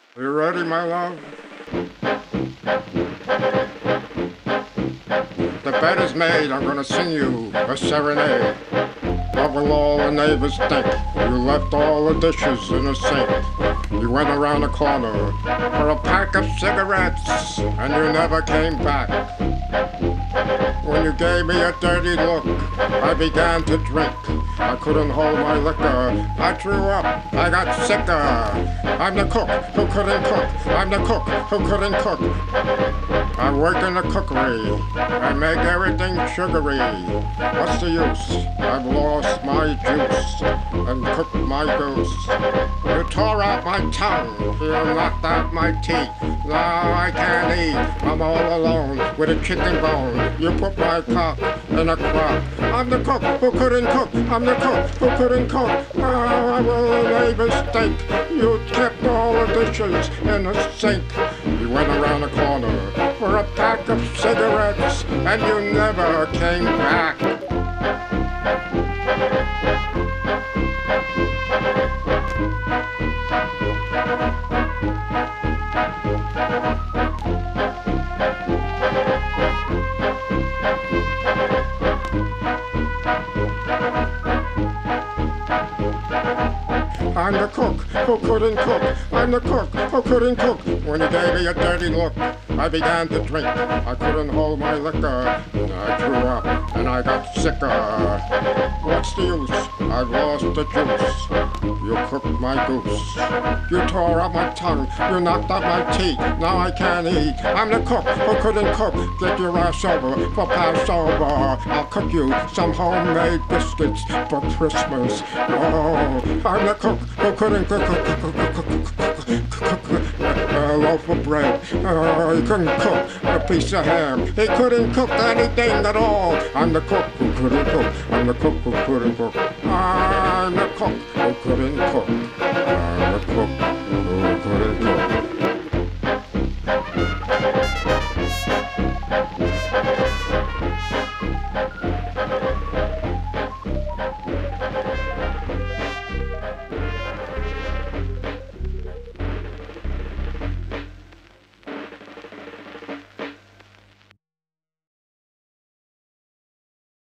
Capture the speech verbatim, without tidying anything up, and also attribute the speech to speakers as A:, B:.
A: You ready, my love? The bed is made, I'm gonna sing you a serenade. What will all the neighbors think? You left all the dishes in the sink. You went around the corner for a pack of cigarettes, and you never came back. When you gave me a dirty look, I began to drink. I couldn't hold my liquor. I threw up. I got sicker. I'm the cook who couldn't cook. I'm the cook who couldn't cook. I work in the cookery. I make everything sugary. What's the use? I've lost my juice and cooked my goose. You tore out my tongue. You knocked out my teeth. Now I can't eat. I'm all alone with a chicken bone. You put my cock in a crock. I'm the cook who couldn't cook. I'm the cook who couldn't cook. Now I will neighbors think. You kept all the dishes in the sink. You went around the corner for a pack of cigarettes, and you never came back. I'm the cook who couldn't cook. I'm the cook who couldn't cook. When you gave me a dirty look, I began to drink. I couldn't hold my liquor. I threw up and I got sicker. What's the use? I've lost the juice. You cooked my goose. You tore up my tongue. You knocked out my teeth. Now I can't eat. I'm the cook who couldn't cook. Get your ass over for Passover. I'll cook you some homemade biscuits for Christmas. Oh, I'm the cook who couldn't cook, cook, cook, cook, cook, cook, cook, cook a loaf of bread. Uh, he couldn't cook a piece of ham. He couldn't cook anything at all. I'm the cook who couldn't cook. I'm the cook who couldn't cook. I'm the cook who couldn't cook. I'm the cook who couldn't cook.